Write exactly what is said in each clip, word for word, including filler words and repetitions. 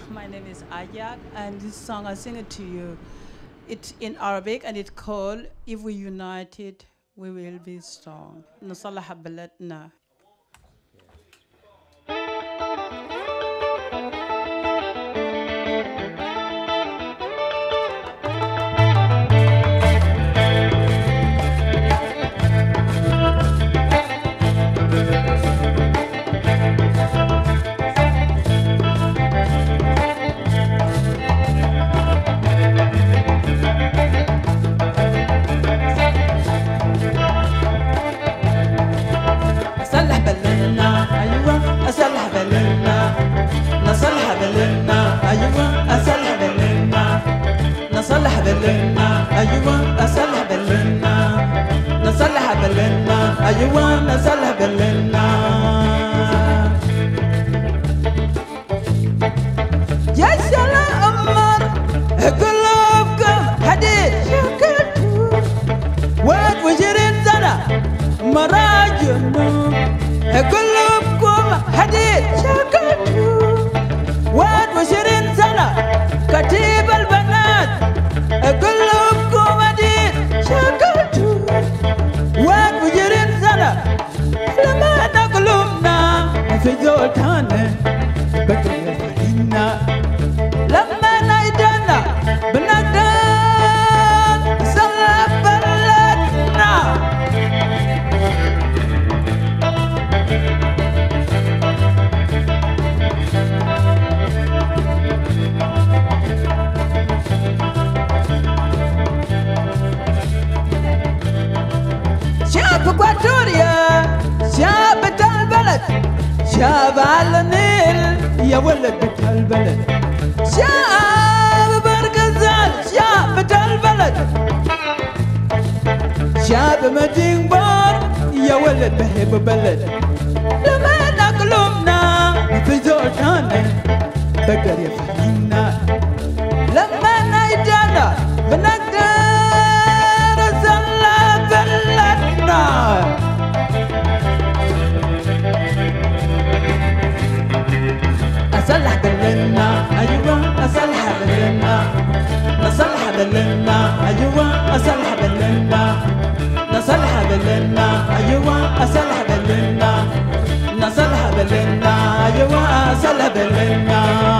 My name is Ajak, and this song I sing it to you. It's in Arabic, and it's called "If We United, We Will Be Strong." نصلح بلدنا. أصلح بلدنا نصلح بلدنا أيوة أصلح بلدنا نصلح بلدنا أيوة أصلح بلدنا نصلح بلدنا أيوة نصلح بلدنا يا سلام أمر قلوبكم حديد شكلتوا واد وجرين سنة مراجعنا قلوبكم حديد شكلتوا واد وعشرين سنة كتيب البنات قلوبكم حديد شكلتوا واد وعشرين سنة لما نقلوبنا في زول تاني بقي فرينا لما نايدنا بنقدر نصلح بلدنا شاب اكواتوريا شاب بتاع البلد شاب على النيل يا ولد بتاع البلد شاب برقزال شاب بتاع البلد شاب مدين بار يا ولد بحب بلد لما نقلوبنا في زول تاني بقدر يفهمنا لما نايدانا بنقدر نصلح بلدنا أصلح بلدنا أيوة أصلح بلدنا نصلح بلدنا أيوة أصلح بلدنا نصلح بلدنا أيوة أصلح بلدنا نصلح بلدنا أيوة أصلح بلدنا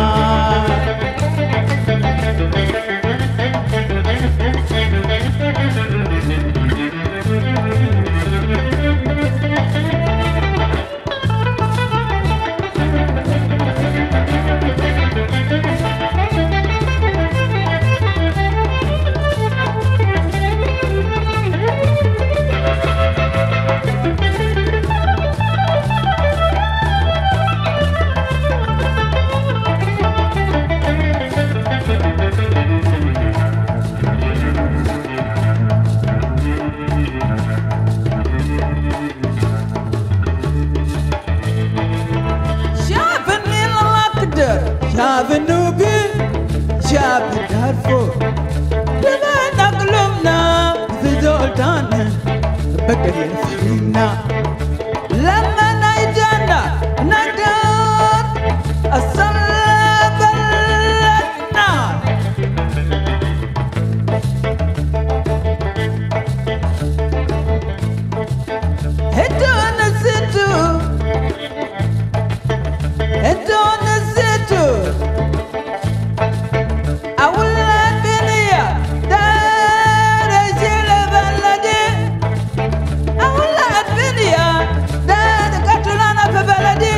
شاب النوبي شاب دارفور لما نقلوبنا في زولتان بقدر يفهمنا لما نايدانا نقدر أصلح بلدنا هدو نسيتو هدو نسيتو أولاد بنية دار جيل بلدي أولاد بنية دار قتلنا في بلدي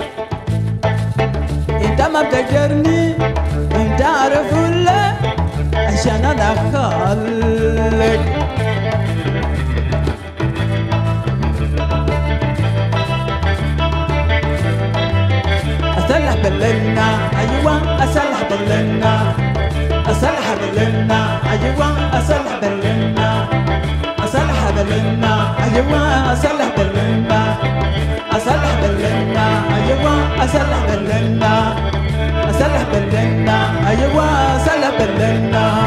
أنت ما بتقدرني أنت عارف ولا عشان أنا خالق أصلح بلدنا أيوة أصلح بلدنا أصلح بلدنا أيوة أصلح بلدنا أصلح بلدنا أيوة أصلح بلدنا أصلح بلدنا أيوة أصلح بلدنا أصلح بلدنا أيوة أصلح بلدنا